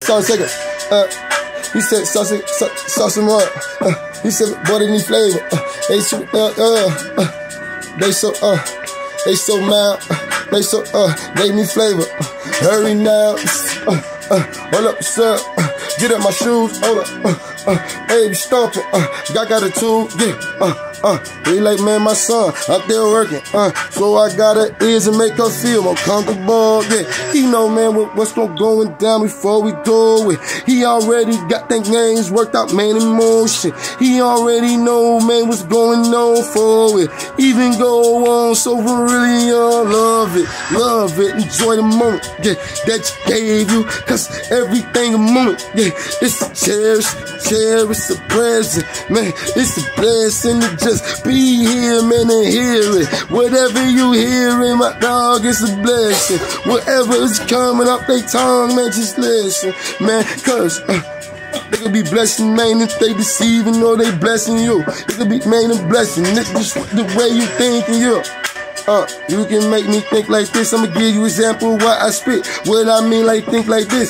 sauce second. He said sauce more. He said butter any flavor. They so mild. They need flavor. Hurry now. Hold up, sir. Get up my shoes. Hold up. Baby, stomping. I got a tool. Yeah. He like, man, my son out there working. So I got her ears and make her feel more comfortable. Yeah, he know, man, what's going down before we do it. He already got them games worked out, man, in motion. He already know, man, what's going on for it. Even go on, so really, love it, enjoy the moment, yeah, that you gave you. Cause everything a moment, yeah, it's a cherish a present, man, it's a blessing to just be here, man, and hear it. Whatever you hearing, my dog, it's a blessing. Whatever is coming up they tongue, man, just listen, man, cause they could be blessing, man, if they deceiving or they blessing you. It could be, man, a blessing. It's just the way you thinking, you. You can make me think like this. I'ma give you example of what I spit. What I mean, like, think like this.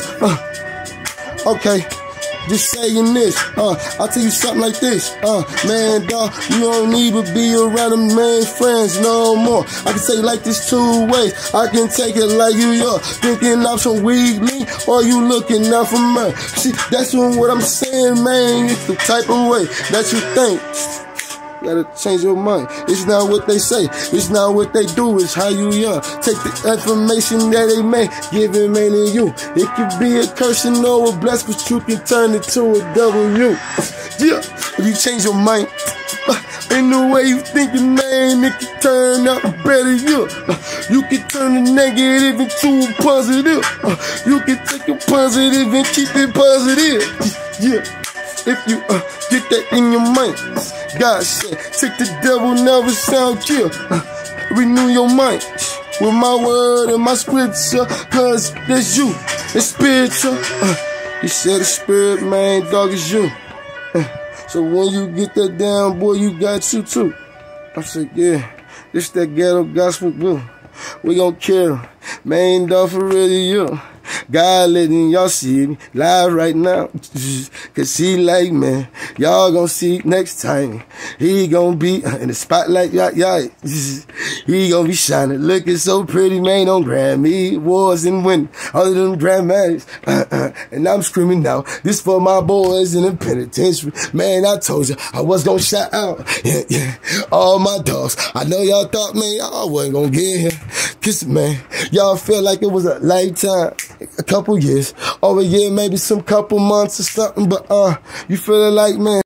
Okay. Just saying this, I'll tell you something like this, man, dog, you don't even be around them main friends no more. I can say like this two ways. I can take it like you're thinking I'm some weak link, or you looking out for me. See, that's what I'm saying, man. It's the type of way that you think. You gotta change your mind. It's not what they say, it's not what they do, it's how you take the information that they make, give it, man, to you. It could be a curse or a bless, but you can turn it to a W. Yeah, if you change your mind, in the way you thinking, man, it can turn out better, yeah. You can turn the negative into a positive. You can take a positive and keep it positive. Yeah. If you get that in your mind, God said, take the devil, never sound kill. Renew your mind with my word and my scripture, cause that's you, it's spiritual. He said the spirit, man, dog, is you. So when you get that down, boy, you got you too. I said, yeah, this that ghetto gospel, boo. We gon' kill, man, dog, for really you. God letting y'all see me live right now. Cause he like, man, y'all gonna see next time. He gonna be in the spotlight, he gonna be shining, looking so pretty, man, on Grammy Awards and win all of them Grammys. And I'm screaming now, this for my boys in the penitentiary. Man, I told you I was gonna shout out, yeah, all my dogs. I know y'all thought, man, y'all wasn't gonna get here. Cause, man, y'all felt like it was a lifetime. A couple years, over a year, maybe some couple months or something, but you feeling like, man,